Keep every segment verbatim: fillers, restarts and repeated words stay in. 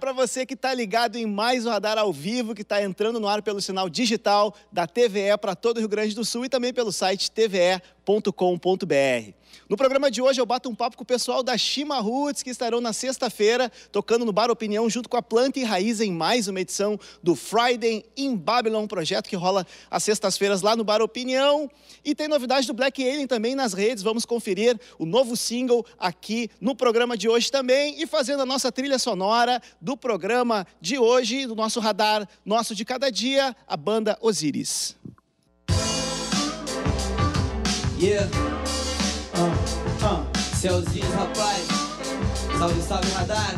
para você que está ligado em mais um Radar ao vivo, que está entrando no ar pelo sinal digital da T V E para todo o Rio Grande do Sul e também pelo site t v e ponto com ponto b r. No programa de hoje eu bato um papo com o pessoal da Shima Roots, que estarão na sexta-feira tocando no Bar Opinião junto com a Planta e Raiz em mais uma edição do Friday in Babylon, um projeto que rola às sextas-feiras lá no Bar Opinião. E tem novidade do Black Alien também nas redes, vamos conferir o novo single aqui no programa de hoje também e fazendo a nossa trilha sonora do programa de hoje, do nosso radar nosso de cada dia, a banda Osiris. Yeah. Uh, uh. Céuzinhos, rapaz. Salve, salve, radar.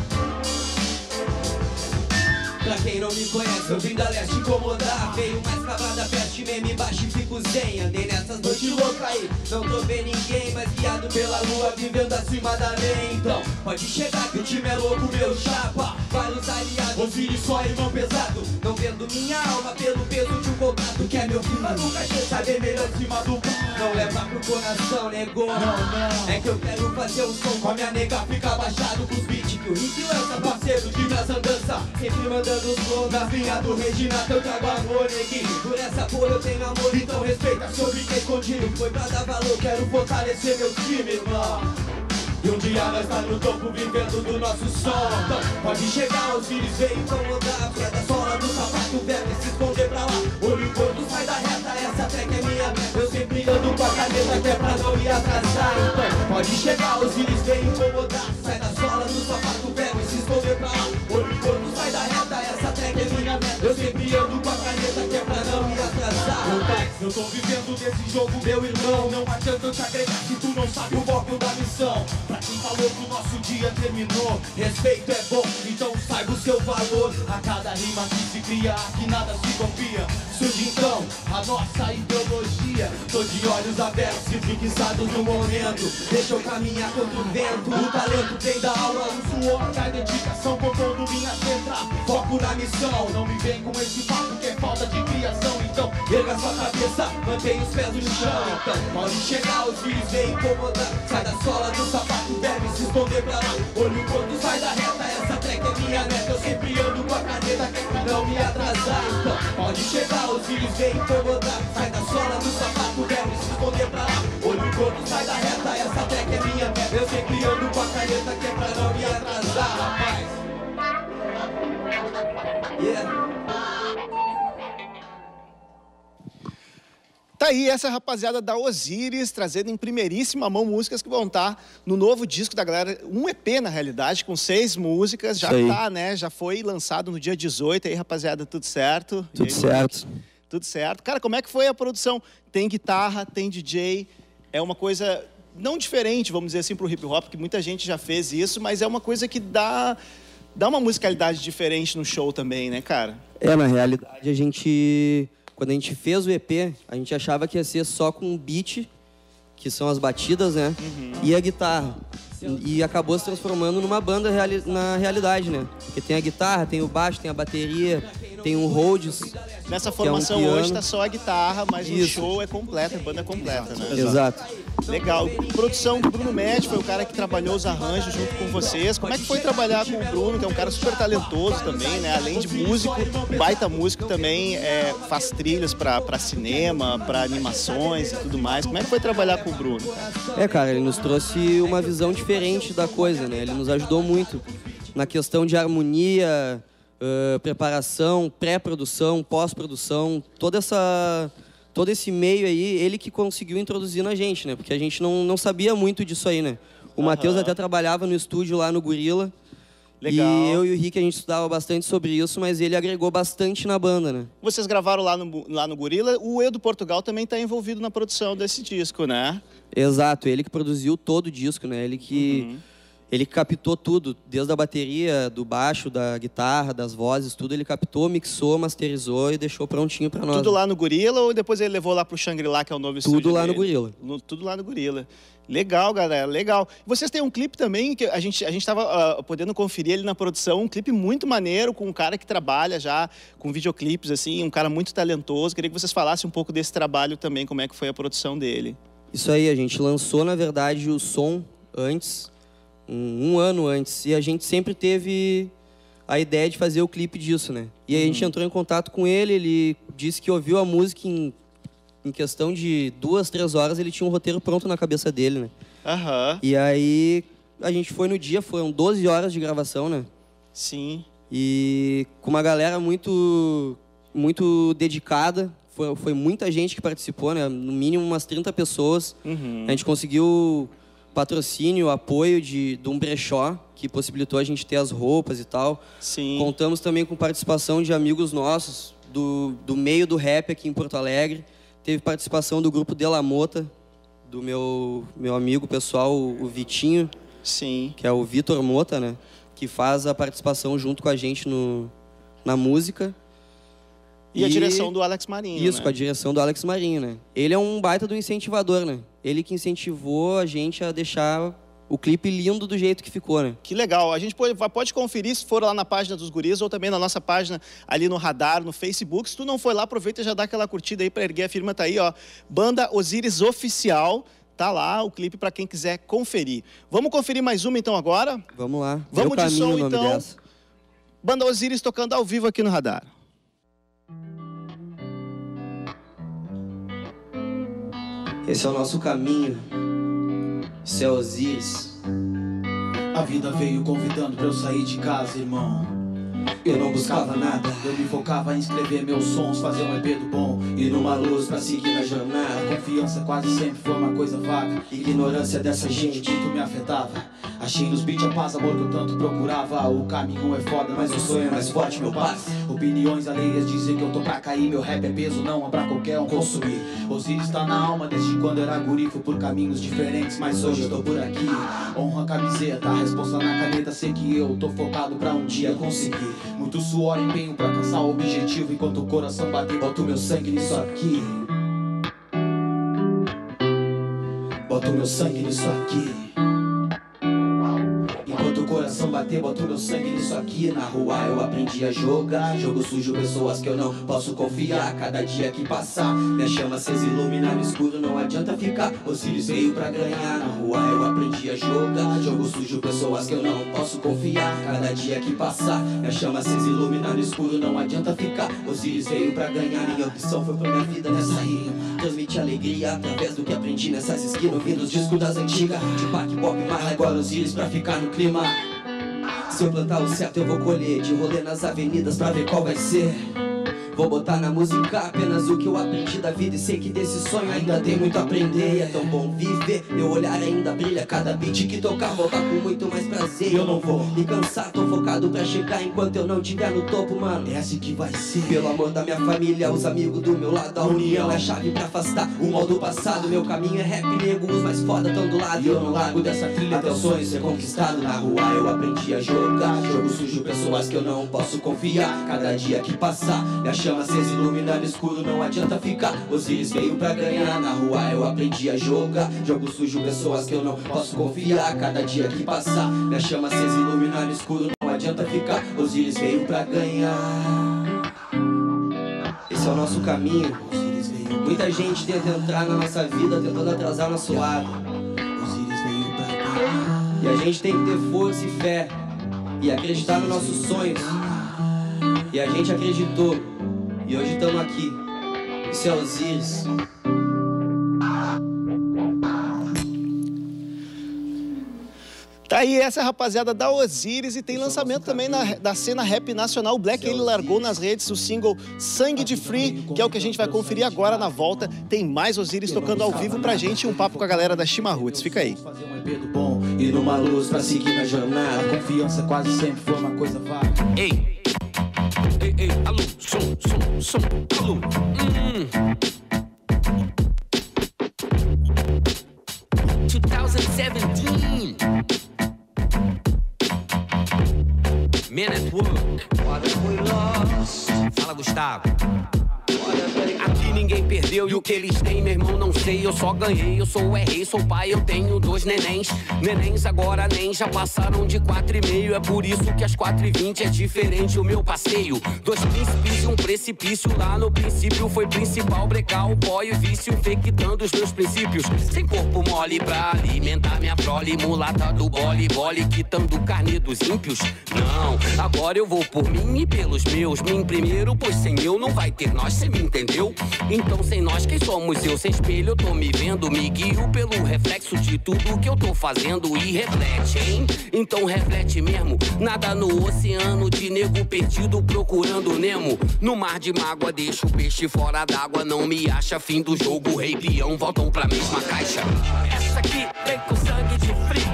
Pra quem não me conhece, eu vim da leste incomodar. Veio mais cavada, peste, meme, baixo e fico zen. Andei nessas noites loucas aí, não tô vendo ninguém, mas guiado pela lua, vivendo acima da lei. Então, pode chegar que o time é louco, meu chapa. Vai nos aliados, Osiris só irmão pesado. Não vendo minha alma pelo peso de um contrato. Quer meu filho, mas nunca quer saber melhor em cima do pão. Não leva pro coração, negou. Não, não. É que eu quero fazer um som com a minha nega, fica baixado com os beats que o Rick lança, parceiro de minhas andanças. Sempre mandando os flows na vinha do Reginato, eu trago amor, neguinho. Por essa porra eu tenho amor, então respeita se eu fiquei escondido. Foi pra dar valor, quero fortalecer meu time, irmão. E um dia nós tá no topo vivendo do nosso som. Então pode chegar, os filhos veio incomodar. Pé da sola do sapato velho e se esconder pra lá. Olho gordo, sai da reta, essa track é minha. Eu sempre ando com a caneta que é pra não me atrasar. Então pode chegar, os filhos veio incomodar. Sai da sola do sapato velho e se esconder pra lá. Olho gordo, sai da reta, essa track é minha. Eu sempre ando com a caneta que é pra não me atrasar. Rapaz, eu tô vivendo desse jogo, meu irmão. Não adianta eu te agregar se tu não sabe o foco da missão. Pra quem falou que o nosso dia terminou, respeito é bom, então saiba o seu valor. A cada rima que se cria, aqui nada se copia. Surge então a nossa ideologia. Tô de olhos abertos e fixados no momento. Deixa eu caminhar contra o vento. O talento vem da aula, o suor da dedicação. Compondo minhas letras, foco na missão. Não me vem com esse papo que é falta de criação. Então erga sua cabeça, mantenha os pés no chão. Então pode chegar, os filhos vêm incomodar. Sai da sola do sapato, deve se esconder pra lá. Olho quando sai da reta, essa track é minha meta. Eu sempre ando com a caneta que é pra não me atrasar. Então pode chegar, os filhos vêm incomodar. Sai da sola do sapato, deve se esconder pra lá. Olho quando sai da reta, essa track é minha meta. Eu sempre ando com a caneta que é pra não me atrasar, rapaz. Yeah. Tá aí essa rapaziada da Osiris, trazendo em primeiríssima mão músicas que vão estar no novo disco da galera, um E P na realidade, com seis músicas, já tá, né, já foi lançado no dia dezoito, aí rapaziada, tudo certo? Tudo aí, certo. Tudo certo. Cara, como é que foi a produção? Tem guitarra, tem D J, é uma coisa não diferente, vamos dizer assim, pro hip hop, que muita gente já fez isso, mas é uma coisa que dá, dá uma musicalidade diferente no show também, né, cara? É, na realidade a gente... Quando a gente fez o E P, a gente achava que ia ser só com o beat, que são as batidas, né? Uhum. E a guitarra. E acabou se transformando numa banda reali na realidade, né? Porque tem a guitarra, tem o baixo, tem a bateria, tem um Rhodes. Nessa formação é um hoje tá só a guitarra, mas Isso. o show é completo, a banda é completa, né? Exato. Legal. Produção do Bruno Médio, foi o cara que trabalhou os arranjos junto com vocês. Como é que foi trabalhar com o Bruno, que é um cara super talentoso também, né? Além de músico, baita músico também, é, faz trilhas pra, pra cinema, pra animações e tudo mais. Como é que foi trabalhar com o Bruno? É, cara, ele nos trouxe uma visão diferente da coisa, né? Ele nos ajudou muito na questão de harmonia, uh, preparação, pré-produção, pós-produção, toda essa... todo esse meio aí, ele que conseguiu introduzir na gente, né? Porque a gente não, não sabia muito disso aí, né? O Matheus até trabalhava no estúdio lá no Gorila. Legal. E eu e o Rick, a gente estudava bastante sobre isso, mas ele agregou bastante na banda, né? Vocês gravaram lá no, lá no Gorila. O Edu Portugal também está envolvido na produção desse disco, né? Exato, ele que produziu todo o disco, né? Ele que... Uhum. Ele captou tudo, desde a bateria, do baixo, da guitarra, das vozes, tudo ele captou, mixou, masterizou e deixou prontinho pra nós. Tudo lá no Gorila ou depois ele levou lá pro Shangri-La, que é o novo estúdio Tudo lá dele? no Gorila. No, tudo lá no Gorila. Legal, galera, legal. Vocês têm um clipe também, que a gente a gente estava uh, podendo conferir ele na produção, um clipe muito maneiro, com um cara que trabalha já com videoclipes, assim, um cara muito talentoso. Queria que vocês falassem um pouco desse trabalho também, como é que foi a produção dele. Isso aí, a gente lançou, na verdade, o som antes... Um, um ano antes, e a gente sempre teve a ideia de fazer o clipe disso, né? E aí a gente entrou em contato com ele, ele disse que ouviu a música em, em questão de duas, três horas, ele tinha um roteiro pronto na cabeça dele, né? Aham. E aí a gente foi no dia, foram doze horas de gravação, né? Sim. E com uma galera muito, muito dedicada, foi, foi muita gente que participou, né? No mínimo umas trinta pessoas. Uhum. A gente conseguiu patrocínio, apoio de, de um brechó, que possibilitou a gente ter as roupas e tal. Sim. Contamos também com participação de amigos nossos do, do meio do rap aqui em Porto Alegre. Teve participação do grupo De La Mota, do meu, meu amigo pessoal, o Vitinho. Sim. Que é o Vitor Mota, né? Que faz a participação junto com a gente no, na música. E, e a direção do Alex Marinho, Isso, né? com a direção do Alex Marinho, né? Ele é um baita do incentivador, né? Ele que incentivou a gente a deixar o clipe lindo do jeito que ficou, né? Que legal. A gente pode, pode conferir se for lá na página dos guris ou também na nossa página ali no Radar, no Facebook. Se tu não foi lá, aproveita e já dá aquela curtida aí para erguer a firma. Tá aí, ó. Banda Osiris Oficial. Tá lá o clipe para quem quiser conferir. Vamos conferir mais uma então agora? Vamos lá. Vamos Meu de caminho, som o nome então. dessa. Banda Osiris tocando ao vivo aqui no Radar. Esse é o nosso caminho. Esse é Osiris. A vida veio convidando pra eu sair de casa, irmão. Eu não buscava nada. Eu me focava em escrever meus sons, fazer um E P do bom E numa luz pra seguir na A jornada. confiança quase sempre foi uma coisa vaga. Ignorância dessa gente. Muito me afetava. Achei nos beats a paz, amor que eu tanto procurava. O caminho é foda, mas o sonho é mais forte, meu pai. Opiniões alheias dizem que eu tô pra cair. Meu rap é peso, não é pra qualquer um consumir. Osiris tá na alma desde quando era guri. Fui por caminhos diferentes, mas hoje eu tô por aqui. Honra a camiseta, a resposta na caneta. Sei que eu tô focado pra um dia conseguir. Muito suor e empenho pra alcançar o objetivo. Enquanto o coração bater, boto meu sangue nisso aqui. Boto meu sangue nisso aqui. Enquanto o coração bater, boto meu sangue nisso aqui. Na rua eu aprendi a jogar jogo sujo, pessoas que eu não posso confiar. Cada dia que passar, minha chama se ilumina no escuro, não adianta ficar. Osiris veio pra ganhar. Na rua eu aprendi a jogar jogo sujo, pessoas que eu não posso confiar. Cada dia que passar, minha chama se ilumina no escuro, não adianta ficar. Osiris veio pra ganhar. Minha opção foi pra minha vida nessa rima. Transmite alegria através do que aprendi nessas esquinas. Ouvindo os discos das antigas, de Pac, Pop, Marra, agora Osiris pra ficar no clima. Se eu plantar o certo eu vou colher. De rolê nas avenidas pra ver qual vai ser. Vou botar na música apenas o que eu aprendi da vida. E sei que desse sonho ainda tem muito a aprender. E é tão bom viver, meu olhar ainda brilha. Cada beat que tocar volta com muito mais prazer. Eu não vou me cansar, tô focado pra chegar. Enquanto eu não tiver no topo, mano, é assim que vai ser. Pelo amor da minha família, os amigos do meu lado. A união é a chave pra afastar o mal do passado. Meu caminho é rap, nego, os mais foda tão do lado. E eu não largo dessa trilha até o sonho ser conquistado. Na rua eu aprendi a jogar jogo sujo, pessoas que eu não posso confiar. Cada dia que passar, minha chama se ilumina no escuro, não adianta ficar. Osiris veio pra ganhar. Na rua eu aprendi a jogar jogo sujo, pessoas que eu não posso confiar. Cada dia que passar, minha chama se ilumina no escuro, não adianta ficar. Osiris veio pra ganhar. Esse é o nosso caminho. Osiris veio. Muita gente tenta entrar na nossa vida tentando atrasar nosso lado. Osiris veio pra ganhar. E a gente tem que ter força e fé e acreditar nos nossos sonhos. E a gente acreditou. E hoje estamos aqui. Isso é Osiris. Tá aí essa rapaziada da Osiris e tem lançamento também na, da cena rap nacional. O Black, ele largou nas redes o single Sangue de Free, que é o que a gente vai conferir agora na volta. Tem mais Osiris tocando ao vivo pra gente e um papo com a galera da Shima Roots. Fica aí. Fazer um E P do bom e numa luz pra seguir na jornada. A confiança quase sempre foi uma coisa vaga. Ei, ei, ei, alô, som, som, som, alô. Hum. twenty seventeen. Men at Work. Fala, Gustavo. Aqui ninguém perdeu e o que eles têm, meu irmão, não sei. Eu só ganhei, eu sou o rei, sou pai, eu tenho dois nenéns. Nenéns agora nem já passaram de quatro e meio. É por isso que às quatro e vinte é diferente o meu passeio. Dois príncipes e um precipício. Lá no princípio foi principal brecar o pó e o vício, infectando os meus princípios. Sem corpo mole pra alimentar minha prole. Mulata do bole, bole, quitando carne dos ímpios. Não, agora eu vou por mim e pelos meus. Mim primeiro, pois sem eu não vai ter nós, cê me entendeu? Então sem nós quem somos eu? Sem espelho eu tô me vendo. Me guio pelo reflexo de tudo que eu tô fazendo. E reflete, hein? Então reflete mesmo. Nada no oceano de nego perdido procurando Nemo. No mar de mágoa deixa o peixe fora d'água. Não me acha, fim do jogo, rei peão voltam pra mesma caixa. Essa aqui vem com sangue de frio.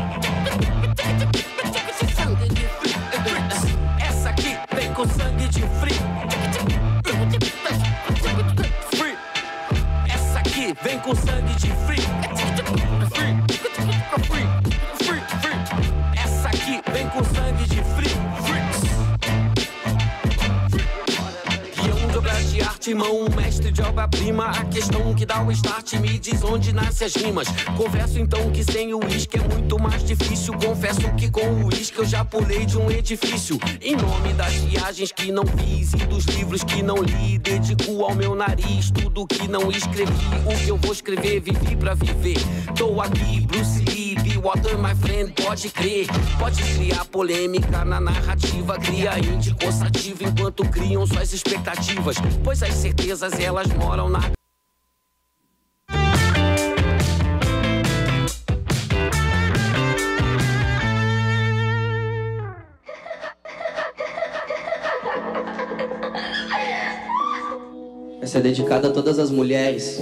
Sangue de frio. Essa aqui vem com sangue de frio. Essa aqui vem com sangue de frio. Essa aqui vem com sangue de frio. Guião de obras de arte, irmão, mestre de obra-prima. A questão que dá o start me diz onde nasce as rimas. Confesso então que sem o uísque é muito mais difícil. Confesso que com o uísque eu já pulei de um edifício. Em nome das viagens que não fiz e dos livros que não li, dedico ao meu nariz tudo que não escrevi. O que eu vou escrever, vivi pra viver. Tô aqui, Bruce Lee, be water, my friend, pode crer. Pode criar polêmica na narrativa, cria índico sativa enquanto criam suas expectativas. Pois as certezas elas moram na... Essa é dedicada a todas as mulheres.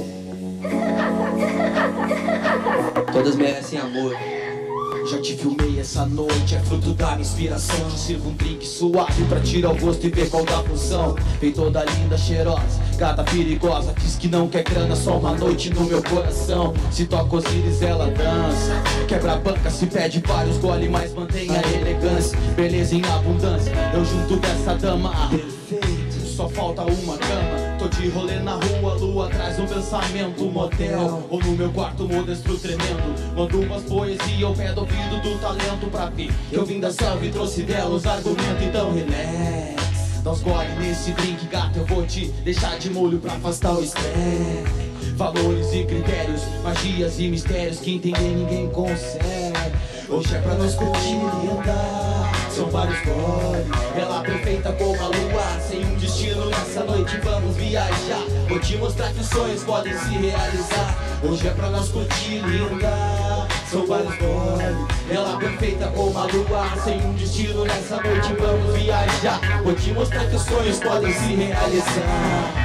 Todas merecem amor. Já te filmei essa noite, é fruto da minha inspiração. Te sirvo um drink suave pra tirar o gosto e ver qual dá a função. Vem toda linda, cheirosa, gata perigosa. Diz que não quer grana, só uma noite no meu coração. Se toca Osiris, ela dança. Quebra a banca, se pede vários gole, mas mantém a elegância. Beleza em abundância, eu junto dessa dama perfeito. Só falta uma cama. Tô de rolê na rua, lua traz um pensamento. Motel, ou no meu quarto modesto tremendo. Mando umas poesias ao pé do ouvido do talento pra ver que eu vim da selva e trouxe belos argumentos. Então relax, dá uns gole nesse drink, gato. Eu vou te deixar de molho pra afastar o estresse. Valores e critérios, magias e mistérios que entender ninguém consegue. Hoje é pra nós curtir, linda. São vários goles, ela perfeita como a lua. Sem um destino nessa noite vamos viajar. Vou te mostrar que os sonhos podem se realizar. Hoje é pra nós curtir, linda. São vários goles, ela perfeita como a lua. Sem um destino nessa noite vamos viajar. Vou te mostrar que os sonhos podem se realizar.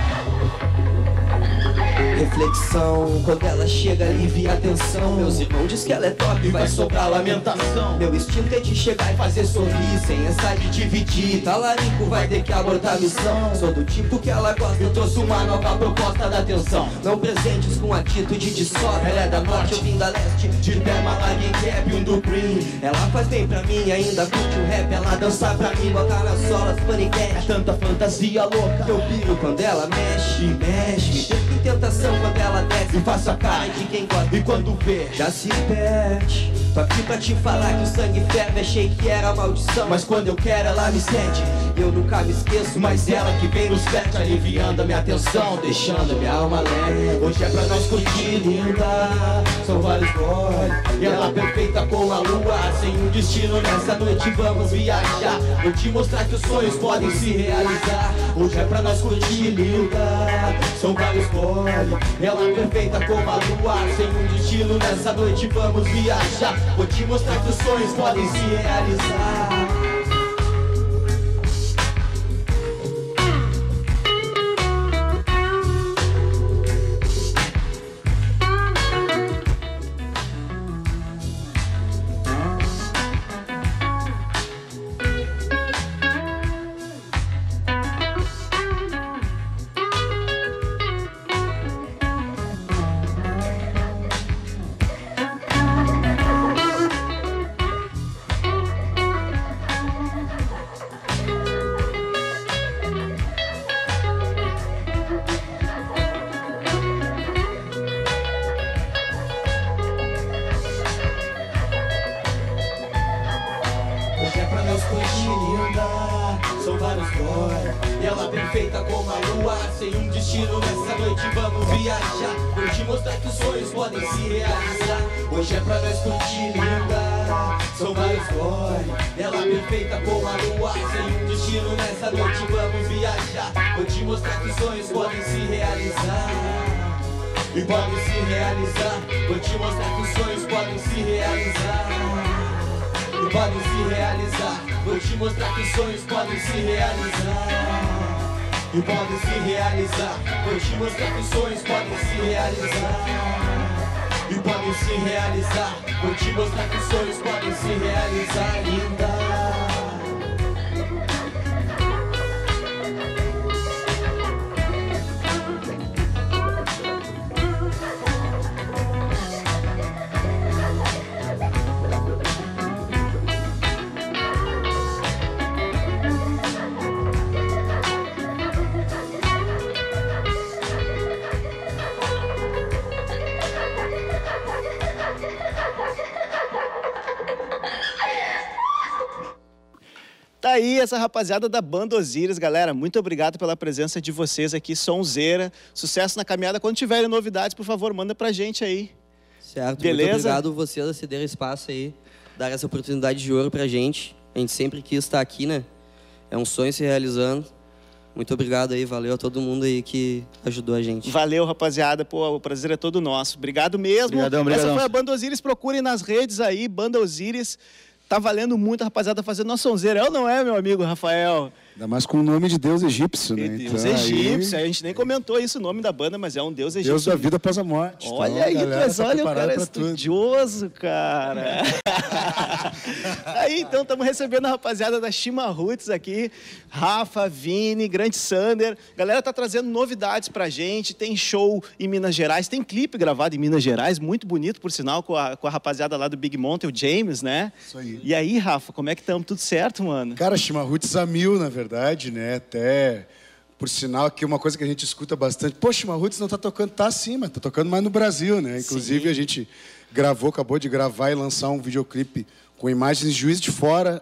Reflexão, quando ela chega alivia a tensão. Meus irmãos diz que ela é top, E vai sobrar lamentação. Meu instinto é de chegar e fazer sorrir, sem essa de dividir. Talarico vai ter que abortar a missão. Sou do tipo que ela gosta, eu trouxe uma nova proposta da atenção. Não presentes com atitude de sobra. Ela é da norte, eu vim da leste. De Tema, Lague, Cap, um do Green. Ela faz bem pra mim, ainda curte o rap. Ela dança pra mim, botar nas solas, É paniquete. tanta fantasia louca Eu piro quando ela mexe, mexe. Me tentação quando ela desce. e faço a cara de quem gosta. E quando vê, Já se perde. Tô aqui pra te falar que o sangue ferve. Achei que era maldição, mas quando eu quero ela me cede. eu nunca me esqueço. Mas ela que vem nos pede, aliviando a minha atenção, deixando minha alma leve. Hoje é pra nós curtir, linda. São vários goles, e ela perfeita como a lua. Sem um destino nessa noite vamos viajar. Vou te mostrar que os sonhos podem se realizar. Hoje é pra nós curtir, linda. São vários goles, ela perfeita como a lua. Sem um destino nessa noite vamos viajar. Vou te mostrar que os sonhos podem se realizar. glória. Ela perfeita como a lua, sem um destino nessa noite vamos viajar. Vou te mostrar que os sonhos podem se realizar. Hoje é pra nós curtir, linda. São vários glória. Ela perfeita como a lua, sem um destino nessa noite vamos viajar. Vou te mostrar que os sonhos podem se realizar. E podem se realizar. Vou te mostrar que os sonhos podem se realizar. E podem se realizar. Vou te mostrar que os sonhos podem se realizar. E podem se realizar. Vou te mostrar que os sonhos podem se realizar. E podem se realizar. Vou te mostrar que os sonhos podem se realizar, linda. Tá aí essa rapaziada da banda Osiris, galera, muito obrigado pela presença de vocês aqui, sonzeira, sucesso na caminhada. Quando tiverem novidades, por favor, manda pra gente aí. Certo, beleza? Muito obrigado vocês a cederem espaço aí, dar essa oportunidade de ouro pra gente. A gente sempre quis estar aqui, né? É um sonho se realizando. Muito obrigado aí, valeu a todo mundo aí que ajudou a gente. Valeu, rapaziada, pô, o prazer é todo nosso. Obrigado mesmo. Obrigadão, obrigadão. Essa foi a banda Osiris, procurem nas redes aí, banda Osiris. Tá valendo muito, rapaziada, fazendo nossa sonzeira. É ou não é, meu amigo Rafael? Ainda mais com o nome de Deus egípcio, né? Deus então, egípcio. aí... A gente nem comentou isso, o nome da banda, mas é um Deus egípcio. Deus da vida após a morte. Olha então, aí, galera, mas tá olha o cara pra estudioso, tudo. Cara. Aí, então, estamos recebendo a rapaziada da Shima Roots aqui. Rafa, Vini, Grande Sander. Galera tá trazendo novidades pra gente. Tem show em Minas Gerais. Tem clipe gravado em Minas Gerais, muito bonito, por sinal, com a, com a rapaziada lá do Big Mountain, o James, né? Isso aí. E aí, Rafa, como é que estamos? Tudo certo, mano? Cara, Shima Roots a mil, na verdade, né? Até, por sinal, que uma coisa que a gente escuta bastante. Pô, Shima Roots não tá tocando, tá sim, mas tá tocando mais no Brasil, né? Inclusive, sim. A gente gravou, acabou de gravar e lançar um videoclipe com imagens de Juiz de Fora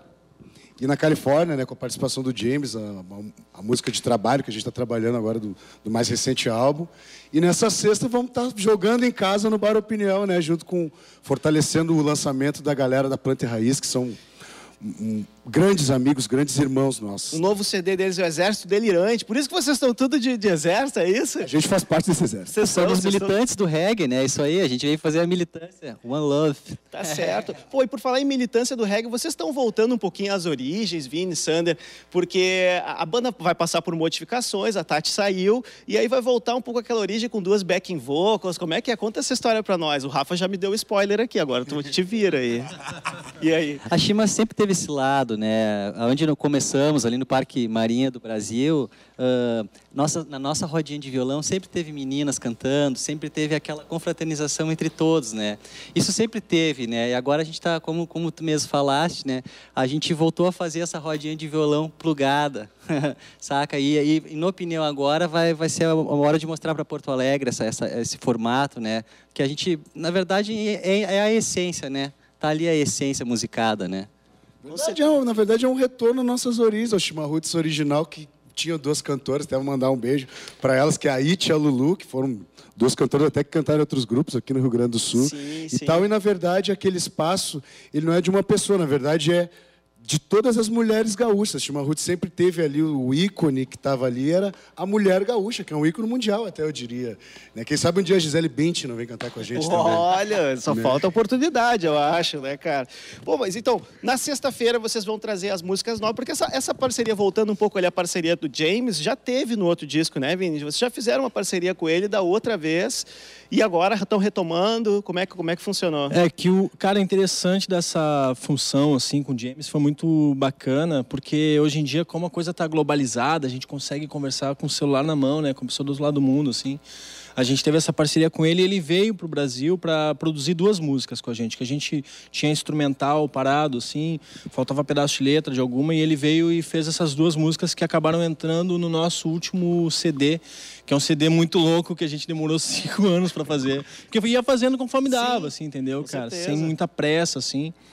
e na Califórnia, né? Com a participação do James, a, a, a música de trabalho que a gente está trabalhando agora do, do mais recente álbum. E nessa sexta vamos estar tá jogando em casa no Bar Opinião, né? Junto com, fortalecendo o lançamento da galera da Planta e Raiz, que são... Um, grandes amigos, grandes irmãos nossos. O novo C D deles é o Exército Delirante. Por isso que vocês estão tudo de, de exército, é isso? A gente faz parte desse exército. Vocês são os militantes são... do reggae, né? Isso aí, a gente veio fazer a militância. One Love. Tá certo. Pô, e por falar em militância do reggae, vocês estão voltando um pouquinho às origens, Vini, Sander, porque a banda vai passar por modificações, a Tati saiu, e aí vai voltar um pouco àquela origem com duas backing vocals. Como é que é? Conta essa história pra nós. O Rafa já me deu spoiler aqui, agora tu te vira aí. E aí? A Shima sempre teve esse lado, né? Onde começamos, ali no Parque Marinha do Brasil, uh, nossa, na nossa rodinha de violão sempre teve meninas cantando, sempre teve aquela confraternização entre todos, né? Isso sempre teve, né? E agora a gente está, como, como tu mesmo falaste, né? A gente voltou a fazer essa rodinha de violão plugada, saca? E, e, e, na opinião agora, vai, vai ser a hora de mostrar para Porto Alegre essa, essa, esse formato, né? Que a gente, na verdade, é, é a essência, né? Tá ali a essência musicada, né? Verdade, é, na verdade, é um retorno às nossas origens, ao Shima Roots original, que tinha duas cantoras, até vou mandar um beijo para elas, que é a It e a Lulu, que foram duas cantoras até que cantaram em outros grupos aqui no Rio Grande do Sul. Sim, e sim. tal. E, na verdade, aquele espaço, ele não é de uma pessoa, na verdade, é de todas as mulheres gaúchas. Shima Roots sempre teve ali o ícone que estava ali, era a mulher gaúcha, que é um ícone mundial, até eu diria. Né? Quem sabe um dia a Gisele Bündchen não vem cantar com a gente também. Olha, só né? falta oportunidade, eu acho, né, cara? Bom, mas então, na sexta-feira vocês vão trazer as músicas novas, porque essa, essa parceria, voltando um pouco ali a parceria do James, já teve no outro disco, né, Vini? Vocês já fizeram uma parceria com ele da outra vez, e agora estão retomando. Como é que, como é que funcionou? É que o cara interessante dessa função, assim, com o James, foi muito bacana, porque hoje em dia, como a coisa está globalizada, a gente consegue conversar com o celular na mão, né, com pessoas do outro lado do mundo, assim. A gente teve essa parceria com ele e ele veio para o Brasil para produzir duas músicas com a gente, que a gente tinha instrumental parado, assim, faltava pedaço de letra de alguma, e ele veio e fez essas duas músicas que acabaram entrando no nosso último C D, que é um C D muito louco que a gente demorou cinco anos para fazer, porque ia fazendo conforme dava, assim, entendeu, cara? Sem muita pressa, assim.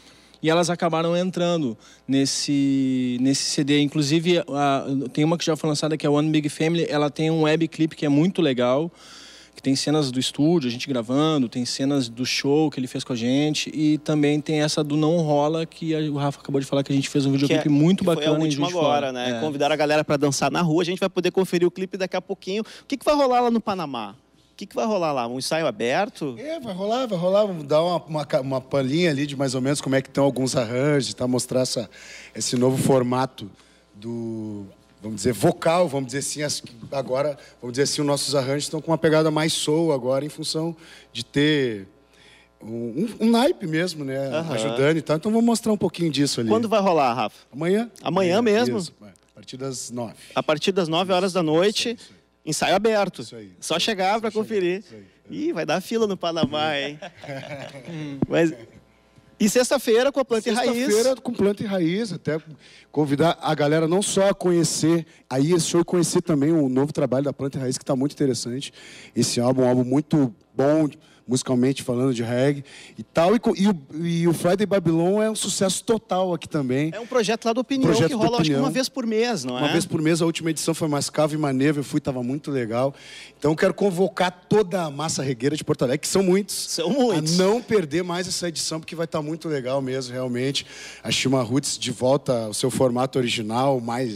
e elas acabaram entrando nesse, nesse C D. Inclusive, a, tem uma que já foi lançada, que é One Big Family, ela tem um web clip que é muito legal, que tem cenas do estúdio, a gente gravando, tem cenas do show que ele fez com a gente, e também tem essa do Não Rola, que o Rafa acabou de falar que a gente fez um videoclipe é, muito bacana. Foi a última agora, né? É. Convidaram a galera para dançar na rua, a gente vai poder conferir o clipe daqui a pouquinho. O que, que vai rolar lá no Panamá? O que, que vai rolar lá? Um ensaio aberto? É, vai rolar, vai rolar. Vamos dar uma, uma, uma palhinha ali de mais ou menos como é que estão alguns arranjos, tá? Mostrar essa, esse novo formato do... vamos dizer, vocal, vamos dizer assim, as, agora, vamos dizer assim, os nossos arranjos estão com uma pegada mais soul agora, em função de ter um, um, um naipe mesmo, né, uhum. ajudando e tal. Então, vamos mostrar um pouquinho disso ali. Quando vai rolar, Rafa? Amanhã. Amanhã é, mesmo? Isso, a partir das nove. A partir das nove horas da noite, isso, isso. ensaio aberto. Isso aí. Só chegar para conferir. Isso aí. Ih, vai dar fila no Panamá, hein? Mas... E sexta-feira com a Planta e Raiz. Sexta-feira com Planta e Raiz, até convidar a galera não só a conhecer aí esse show, e conhecer também o novo trabalho da Planta e Raiz, que está muito interessante. Esse álbum é um álbum muito bom, musicalmente falando, de reggae e tal. E, e, o, e o Friday Babylon é um sucesso total aqui também. É um projeto lá do Opinião, projeto que rola, acho que uma vez por mês, não é? Uma vez por mês, a última edição foi Mascavo e Maneva, eu fui, estava muito legal. Então, eu quero convocar toda a massa regueira de Porto Alegre, que são muitos. São muitos. A não perder mais essa edição, porque vai estar muito legal mesmo, realmente. A Shima Roots de volta ao seu formato original, mais...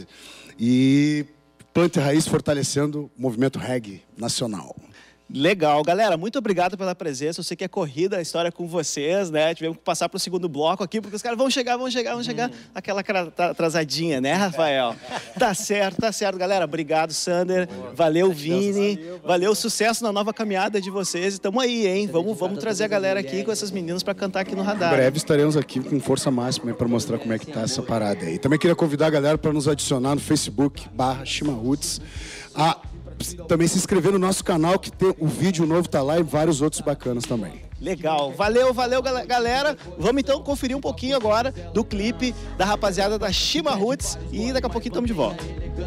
E Planta e Raiz fortalecendo o movimento reggae nacional. Legal. Galera, muito obrigado pela presença. Eu sei que é corrida a história com vocês, né? Tivemos que passar para o segundo bloco aqui, porque os caras vão chegar, vão chegar, vão chegar. Hum. Aquela atrasadinha, né, Rafael? Tá certo, tá certo. Galera, obrigado, Sander. Boa. Valeu, Vini. Valeu, valeu. valeu, sucesso na nova caminhada de vocês. E tamo aí, hein? Vamos, vamos trazer a galera aqui com essas meninas para cantar aqui no Radar. Em breve estaremos aqui com força máxima para mostrar como é que tá essa parada aí. Também queria convidar a galera para nos adicionar no Facebook, barra Shima Roots. A também se inscrever no nosso canal, que tem o vídeo novo tá lá, e vários outros bacanas também. Legal, valeu, valeu galera. Vamos então conferir um pouquinho agora do clipe da rapaziada da Shima Roots e daqui a pouquinho estamos de volta.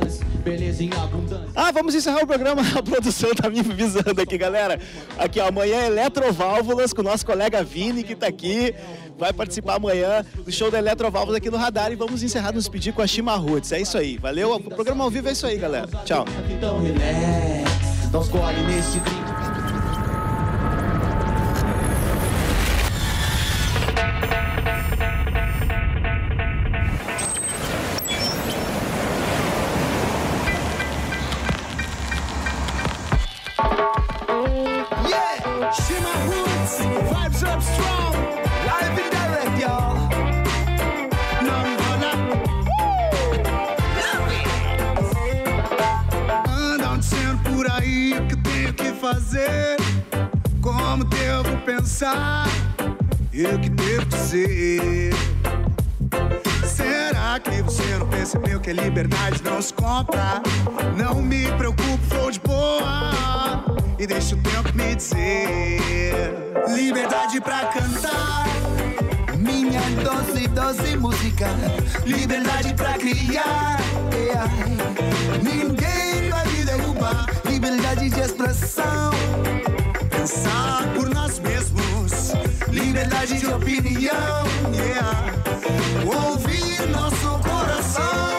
Ah, vamos encerrar o programa, a produção tá me avisando aqui, galera. Aqui, ó, amanhã Eletroválvulas com o nosso colega Vini, que tá aqui. Vai participar amanhã do show da Eletroválvulas aqui no Radar, e vamos encerrar, nos pedir com a Shima Roots. É isso aí, valeu? O programa ao vivo é isso aí, galera. Tchau. Então relax, não escolhe nesse drink. Yeah, Shima Roots, vibes up strong, live and direct, y'all. Não rola. Andam dizendo por aí o que tenho que fazer, como devo pensar e o que devo dizer. Será que você não percebeu que a liberdade não se compra? Não me preocupo, vou de boa e deixa o tempo me dizer. Liberdade pra cantar minha doce, doce música. Liberdade pra criar, yeah. Ninguém vai me derrubar. Liberdade de expressão, pensar por nós mesmos. Liberdade de opinião, yeah. Ouvir nosso coração.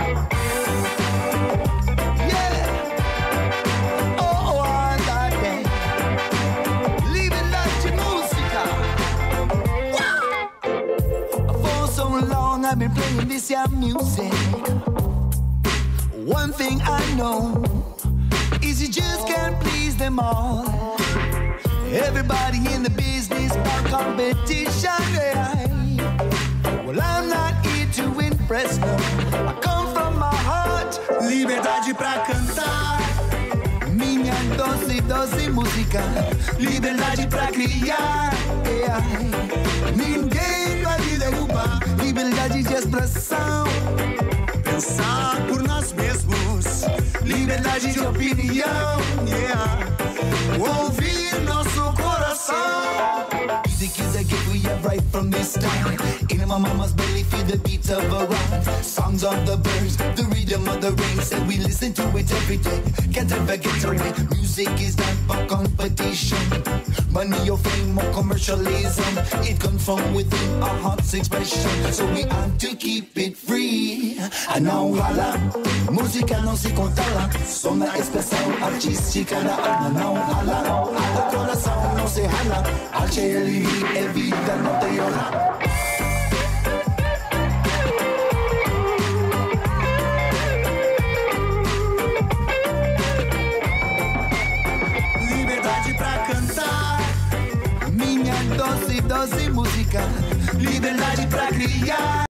I've been playing this young music. One thing I know is you just can't please them all. Everybody in the business about competition, yeah. Well, I'm not here to impress no, I come from my heart. Liberdade pra cantar minha doce, doce música. Liberdade pra criar, yeah. Ninguém vai me derrubar. Liberdade de expressão, pensar por nós mesmos. Liberdade de opinião, yeah. Ouvir nosso coração. Music is a gift we have right from this time. In my mama's belly, feel the beats of a rhyme. Songs of the birds, the rhythm of the rain. Said we listen to it every day. Can't ever get away. Music is not for competition. Money or fame or commercialism. It comes from within our heart's expression. So we have to keep it free. I know hala, música não se controla. Só na expressão artística da alma. Não hala, o coração não se rala. Arte ele é vida, não tem hora. Doce, doce música, liberdade pra criar.